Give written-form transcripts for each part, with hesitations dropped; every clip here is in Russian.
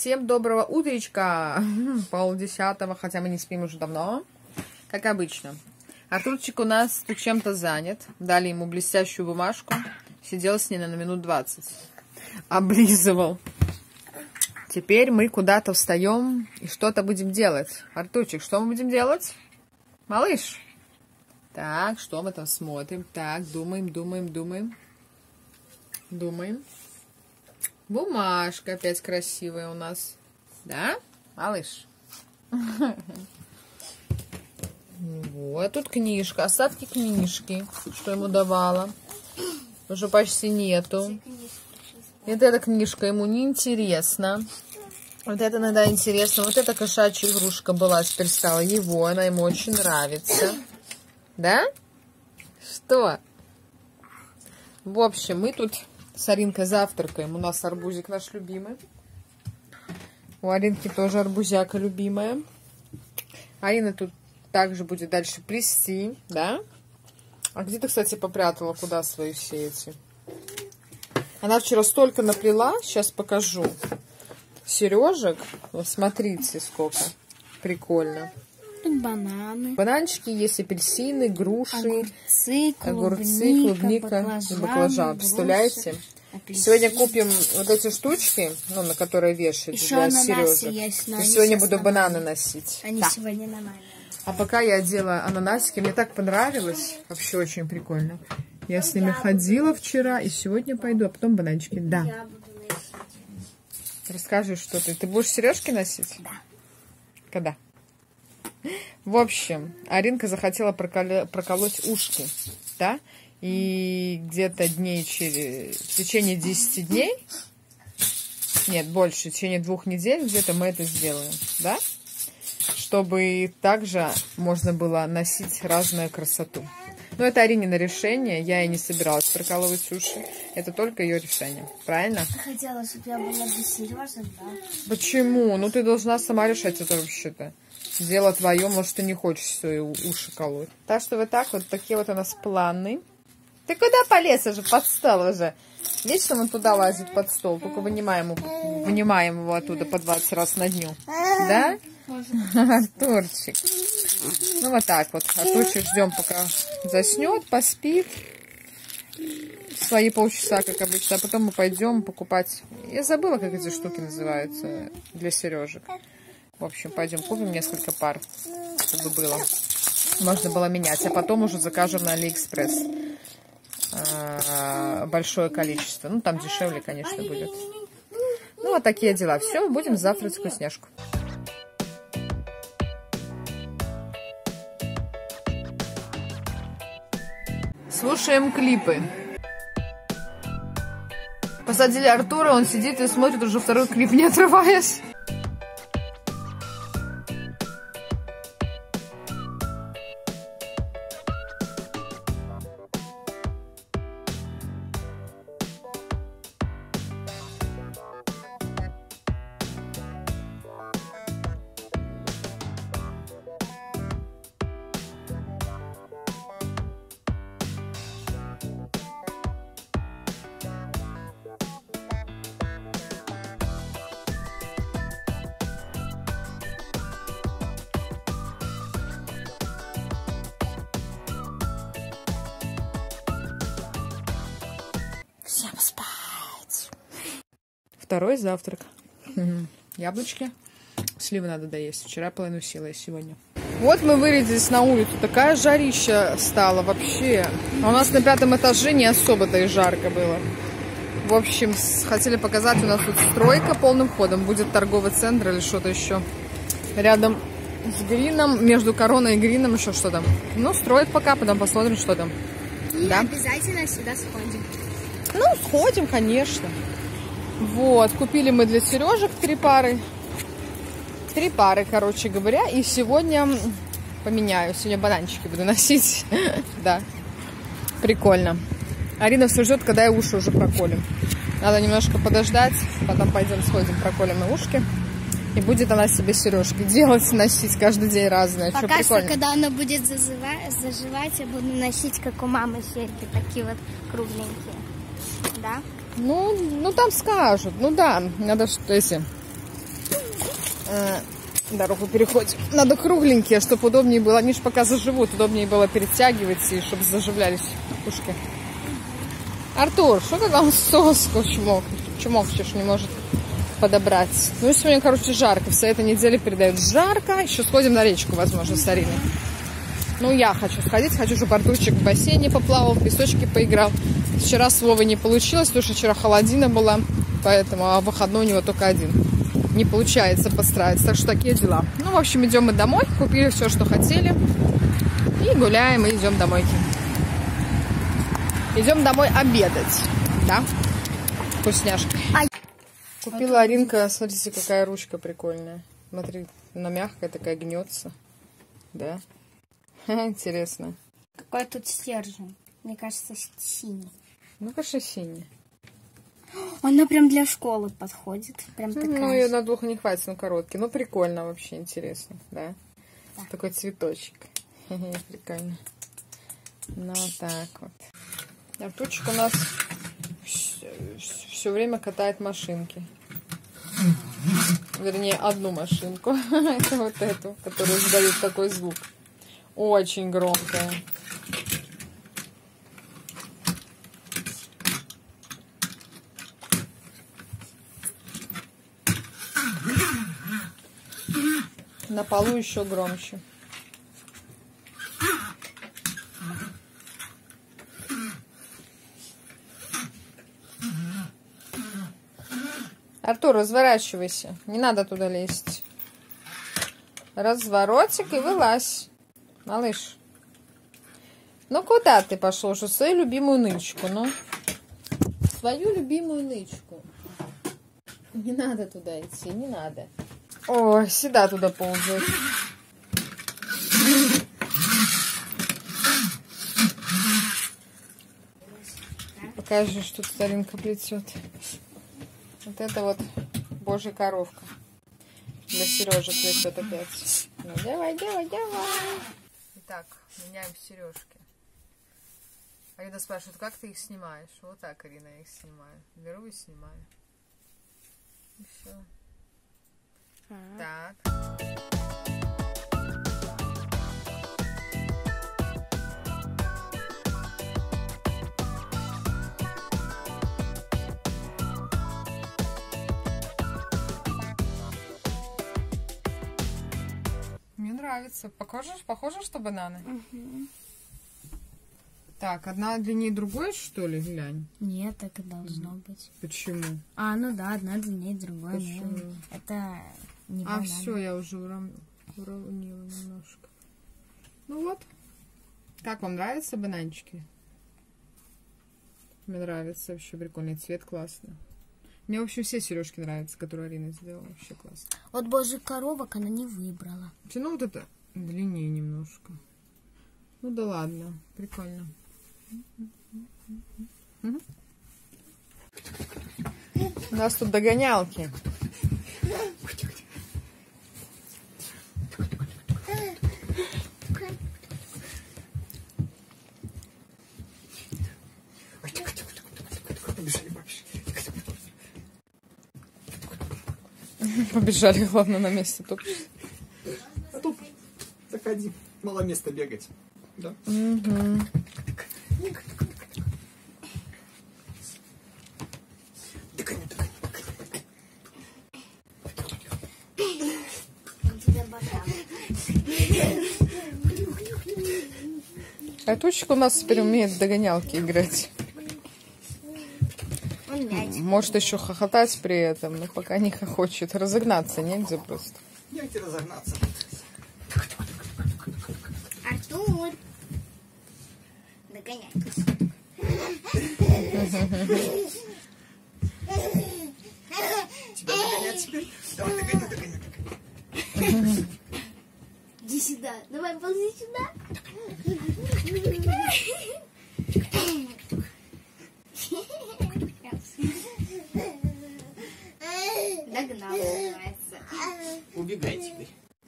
Всем доброго утречка, 9:30, хотя мы не спим уже давно, как обычно. Артурчик у нас тут чем-то занят, дали ему блестящую бумажку, сидел с ней на минут 20, облизывал. Теперь мы куда-то встаем и что-то будем делать. Артурчик, что мы будем делать? Малыш? Так, что мы там смотрим? Так, думаем. Бумажка опять красивая у нас. Да, малыш? Вот, тут книжка, остатки книжки, что ему давала. Уже почти нету. Вот эта книжка ему не интересна. Вот это иногда интересно. Вот эта кошачья игрушка была, теперь стала его. Она ему очень нравится. Да? Что? В общем, мы тут с Аринкой завтракаем. У нас арбузик наш любимый. У Аринки тоже арбузяка любимая. Арина тут также будет дальше плести, да? А где ты, кстати, попрятала куда свои все эти? Она вчера столько наплела, сейчас покажу. Сережек, вот смотрите, сколько. Прикольно. Тут бананы. Бананчики есть, апельсины, груши, огурцы, клубника и баклажан. Представляете? Сегодня купим вот эти штучки, ну, на которые вешать для Сережи. Сегодня буду бананы носить. Они сегодня на маме. А пока я одела ананасики, мне так понравилось. Вообще очень прикольно. Я с ними ходила вчера и сегодня пойду, а потом бананчики. Да. Я буду носить. Расскажи, что ты. Ты будешь сережки носить? Да. Когда? В общем, Аринка захотела проколоть ушки, да? И где-то в течение 10 дней, нет, больше, в течение 2 недель где-то мы это сделаем, да? Чтобы также можно было носить разную красоту. Но это Аринина решение, я и не собиралась прокалывать уши. Это только ее решение, правильно? Я хотела, чтобы я была без Сережи, да. Почему? Ну ты должна сама решать это вообще-то. Дело твое, может, ты не хочешь свои уши колоть. Так что вот так вот, такие вот у нас планы. Ты куда полез уже? Под стол уже. Вечно он туда лазит под стол, только вынимаем его оттуда по 20 раз на дню. Да? Артурчик. Ну вот так вот. Артурчик ждем, пока заснет, поспит. Свои полчаса, как обычно. А потом мы пойдем покупать. Я забыла, как эти штуки называются для сережек. В общем, пойдем купим несколько пар, чтобы было. Можно было менять. А потом уже закажем на Алиэкспресс большое количество. Ну, там дешевле, конечно, будет. Ну, вот такие дела. Все, будем завтракать вкусняшку. Слушаем клипы. Посадили Артура, он сидит и смотрит уже второй клип, не отрываясь. Всем спать. Второй завтрак. Яблочки. Сливы надо доесть. Вчера половину съела, я сегодня. Вот мы вылезли на улицу. Такая жарища стала вообще. А у нас на 5-м этаже не особо-то и жарко было. В общем, хотели показать, у нас тут стройка полным ходом. Будет торговый центр или что-то еще. Рядом с Грином, между Короной и Грином еще что-то. Ну, строят пока, потом посмотрим, что там. И да? обязательно сюда сходим. Ну, сходим, конечно. Вот, купили мы для Сережек 3 пары. 3 пары, короче говоря. И сегодня поменяю. Сегодня бананчики буду носить. Да, прикольно. Арина все ждет, когда я уши уже проколем. Надо немножко подождать. Потом пойдем сходим, проколем на ушки. И будет она себе сережки делать, носить каждый день разные. Пока что, когда она будет заживать, я буду носить, как у мамы, серьги. Такие вот кругленькие. Да? Ну, там скажут. Ну да, надо что если Дорогу переходим. Надо кругленькие, чтобы удобнее было. Они же пока заживут, удобнее было перетягивать, и чтобы заживлялись ушки. Артур, что ты там соску чмокчешь, не может подобрать? Ну и сегодня, короче, жарко. Вся эта неделя передают жарко. Еще сходим на речку, возможно, с Ариной. Ну, я хочу сходить. Хочу, чтобы Артурчик в бассейне поплавал, в песочке поиграл. Вчера с Вовой не получилось, потому что вчера холодина была. Поэтому, а выходной у него только один. Не получается построиться. Так что такие дела. Ну, в общем, идем мы домой. Купили все, что хотели. И гуляем, и идем домой. Идем домой обедать. Да? Вкусняшка. Купила Аринка. Смотрите, какая ручка прикольная. Смотри, она мягкая, такая гнется. Да? Интересно. Какой тут стержень? Мне кажется, синий. Ну, конечно, синий. Она прям для школы подходит. Прям такая. Ну, ее на двух не хватит, но короткий. Ну, прикольно вообще, интересно, да? Да. Такой цветочек. Прикольно. Ну, так вот. Артурчик у нас все время катает машинки. Вернее, одну машинку. Это вот эту, которая издает такой звук. Очень громкая. На полу еще громче. Артур, разворачивайся. Не надо туда лезть. Разворотик и вылазь. Малыш. Ну куда ты пошел? Уже свою любимую нычку, ну. Свою любимую нычку. Не надо туда идти, не надо. Ой, всегда туда ползает. Покажи, что тут Аринка плетет. Вот это вот божья коровка. Для Сережи плетет опять. Ну, давай, давай, давай. Итак, меняем сережки. Арина спрашивает, как ты их снимаешь? Вот так, Арина, я их снимаю. Беру и снимаю. И все. Так. Мне нравится. Похоже, что бананы? Угу. Так, одна длиннее другой, что ли, глянь? Нет, так и должно быть. Почему? А, ну да, одна длиннее другой. Почему? Это не А банан. все, я уже уравнила немножко. Ну вот. Как вам нравятся бананчики? Мне нравится, вообще прикольный цвет, классно. Мне, в общем, все сережки нравятся, которые Арина сделала. Вообще классно. Вот божьих коровок она не выбрала. Ну вот это длиннее немножко. Ну да ладно, прикольно. У нас тут догонялки. Побежали, главное, на месте топчись. А тут заходи. Мало места бегать. Да? Угу. А Тучик у нас теперь умеет в догонялки играть. Может еще хохотать при этом, но пока не хохочет. Разогнаться негде просто. Негде разогнаться. Артур! Догоняй. Тебя догонять теперь? Давай, догоняй. Иди сюда. Давай, ползи сюда. Догнал, называется. Убегай теперь.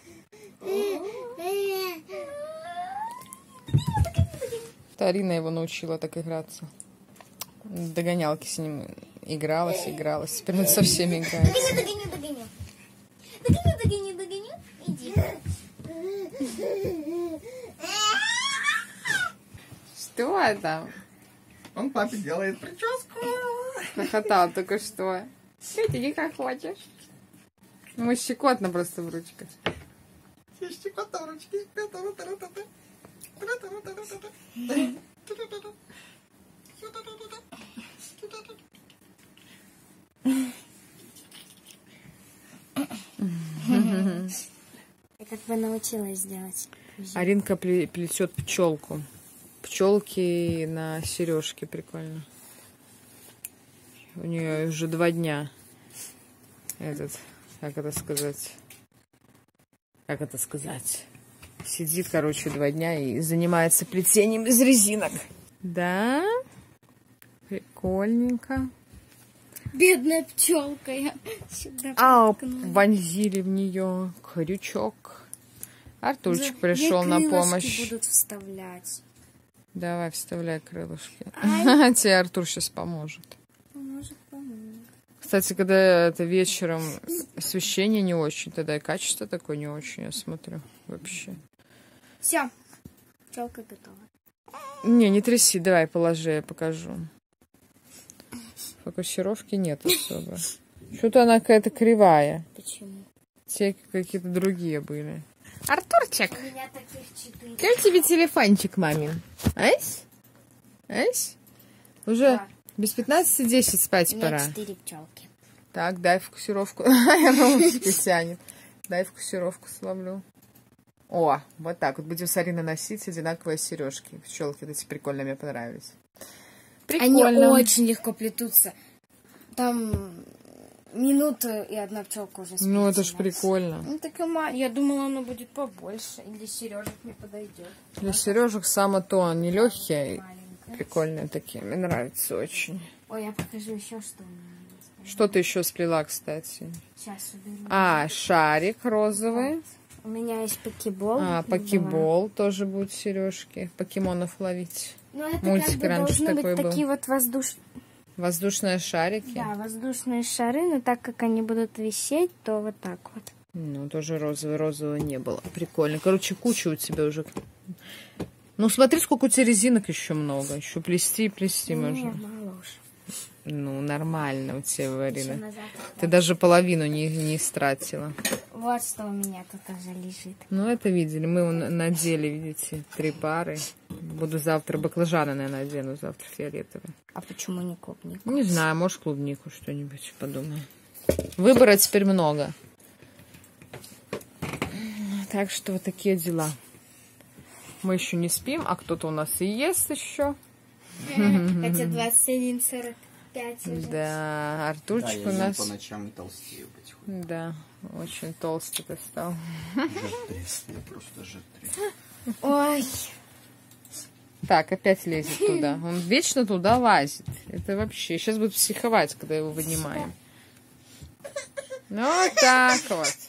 Арина его научила так играться. Догонялки с ним игралась. Теперь он со всеми играет. Догони. Что там? Он папе делает прическу. Хохотал только что. Ты не как хочешь. Ему щекотно просто в ручках. Щекотно в ручке. Я как бы научилась делать. Аринка плетет пчелку. Пчелки на сережке, прикольно. У нее уже 2 дня. Как это сказать? Сидит, короче, 2 дня и занимается плетением из резинок. Да? Прикольненько. Бедная пчелка. Я сюда вонзили в нее крючок. Артурчик пришел на помощь. Будут вставлять. Давай, вставляй крылышки. Тебе Артур сейчас поможет. Поможет. Кстати, когда это вечером освещение не очень, тогда и качество такое не очень, я смотрю, вообще. Все, пчелка готова. Не тряси, давай положи, я покажу. Фокусировки нет особо. Что-то она какая-то кривая. Почему? Те какие-то другие были. Артурчик, У меня таких 4. как тебе телефончик, мамин? Ась? Уже без 15:10 спать У меня пора. 4 пчелки. Так, дай фокусировку. Я ручки тянет. Дай фокусировку словлю. О, вот так вот. Будем с Ариной носить одинаковые сережки. Пчелки эти прикольно, мне понравились. Прикольно. Они очень легко плетутся. Там минута и одна пчелка уже сплетена. Ну, это ж прикольно. Ну, так я думала, оно будет побольше. И для сережек мне подойдет. Для сережек само то. Они легкие, Маленькая. прикольные такие. Мне нравится очень. Ой, я покажу еще, что у меня есть. Что ты еще сплела, кстати? Сейчас уберу. Шарик розовый. У меня есть покебол. Покебол тоже будут сережки. Покемонов ловить. Ну, это Мультик как бы раньше должны такой быть был. такие вот Воздушные шарики. Да, воздушные шары, но так как они будут висеть, то вот так вот. Ну, тоже розового не было. Прикольно. Короче, куча у тебя уже. Ну, смотри, сколько у тебя резинок еще много. Еще плести и плести можно. Мало уж. Ну, нормально у тебя, Арина. Еще назад. Ты даже половину не истратила. Вот что у меня тут уже лежит. Ну, это видели. Мы надели, видите, 3 пары. Буду завтра баклажаны, наверное, надену. Завтра фиолетовые. А почему не клубнику? Не знаю, может, клубнику что-нибудь подумаю. Выбора теперь много. Так что вот такие дела. Мы еще не спим, а кто-то у нас и ест еще. Хотя 21:45 уже. Да, Артурчик у нас... по ночам и толстею потихоньку. Да, очень толстый ты стал. Жир-трес, я просто жир-трес. Ой. Так, опять лезет туда. Он вечно туда лазит. Это вообще... Сейчас будет психовать, когда его вынимаем. Ну, вот так вот.